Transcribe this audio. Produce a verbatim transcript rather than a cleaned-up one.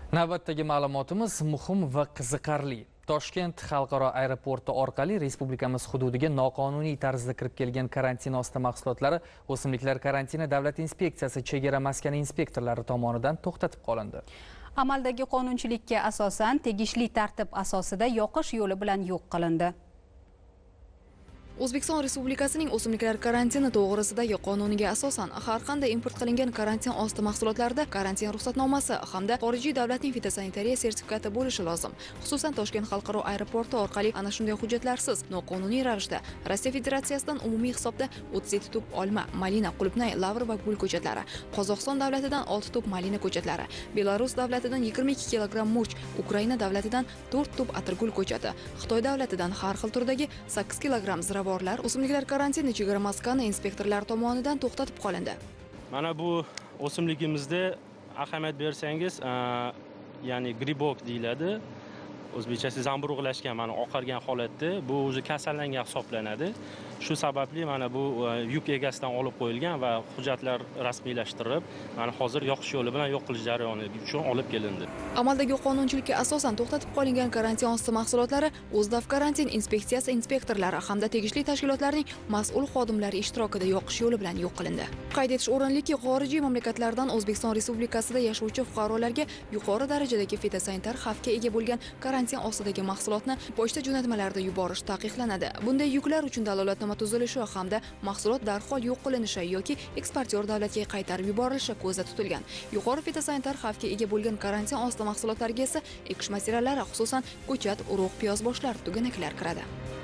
Navbatdagi ma'lumotimiz muhim va qiziqarli. Toshkent xalqaro aeroporti orqali respublikamiz hududiga noqonuniy tarzda kirib kelgan karantin osti mahsulotlari o'simliklar karantini davlat inspeksiyasi chegara maskani inspektorlari tomonidan to'xtatib qolindi. Amaldagi qonunchilikka asosan tegishli tartib asosida yoqish yo'li bilan yo'q qilindi. O'zbekiston Respublikasining o'simliklar karantini to'g'risidagi qonuniga asosan har qanday import qilingan karantin osti mahsulotlarida karantin ruxsatnomasi hamda xorijiy davlatning fitosanitariya sertifikati bo'lishi lozim. Xususan Toshkent xalqaro aeroporti orqali ana shunday hujjatlarsiz noqonuniy ravishda Rossiya Federatsiyasidan umumiy hisobda o'ttiz yetti tup olma, malina, qulupnay, lavr va gul ko'chatlari, Qozog'iston davlatidan olti tup malina ko'chatlari, Belarus davlatidan yigirma ikki kilogramm murch, Ukraina davlatidan to'rt tup atirgul ko'chati, Xitoy davlatidan har xil turdagi sakkiz kilogramm ziravorlar o'simliklar karantini chegara maskani inspektorlar tomonidan to'xtatib qolindi. Mana bu o'simligimizda ahamiyat bersangiz, ya'ni gribok deyiladi. O'zbekchasi zamburug'lashgan, mana oqargan holatda bu o'zi kasallangan hisoblanadi. Shu sababli mana bu yuk egasidan olib qo'yilgan va hujjatlar rasmiylashtirib, mana hozir yoqish yo'li bilan yo'q qilish jarayoni uchun olib kelindi. Amaldagi qonunchilikka asosan to'xtatib qolingan karantin osti mahsulotlari O'zdav karantin inspeksiyasi inspektorlari hamda tegishli tashkilotlarning mas'ul xodimlari ishtirokida yoqish yo'li bilan yo'q qilindi. Qayd etish o'rinliki, xorijiy mamlakatlardan O'zbekiston Respublikasida yashovchi fuqarolarga yuqori darajadagi fitosanitar xavfga ega bo'lgan karantin ostidagi mahsulotni pochta jo'natmalarida yuborish taqiqlanadi. Bunday yuklar uchun dalolatnoma tuzilishi hamda mahsulot darhol yo'q qilinishi yoki eksportyor davlatga qaytarib yuborilishi ko'zda tutilgan. Yuqori fitosanitar xavfga ega bo'lgan karantin osti mahsulotlariga esa ekish materiallari, xususan ko'chat, urug', piyoz boshlar, tuganaklar kiradi.